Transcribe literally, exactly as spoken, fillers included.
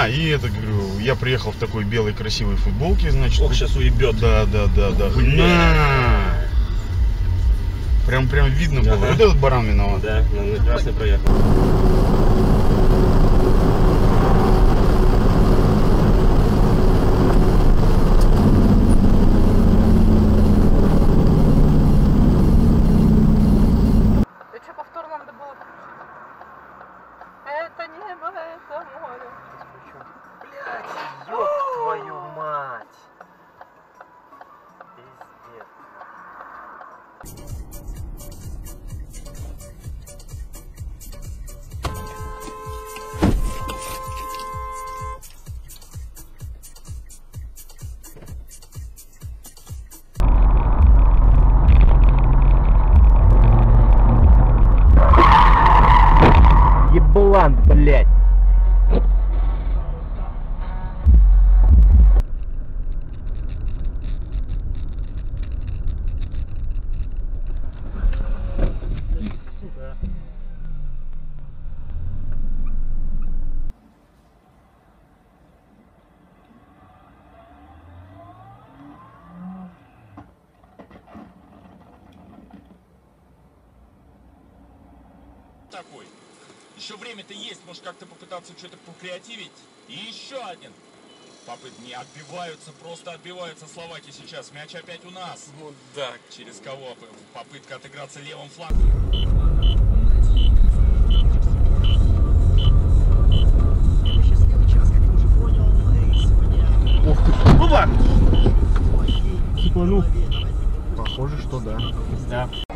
А, и это, говорю, я приехал в такой белой красивой футболке, значит. Ох, сейчас уебет. Да, да, да, да. На! Прям, прям видно было. Ага. Вот этот баран виноват. Да, на красный проехал. Это небо, это море. Блядь, ёб твою мать. Пиздец. Еблан, блядь. Такой. Еще время-то есть, может как-то попытаться что-то покреативить. И еще один. Попыт не отбиваются, просто отбиваются словаки сейчас. Мяч опять у нас. Вот так. Через кого? Попытка отыграться левым флангом. Ух ты, опа! Похоже, что да. Да.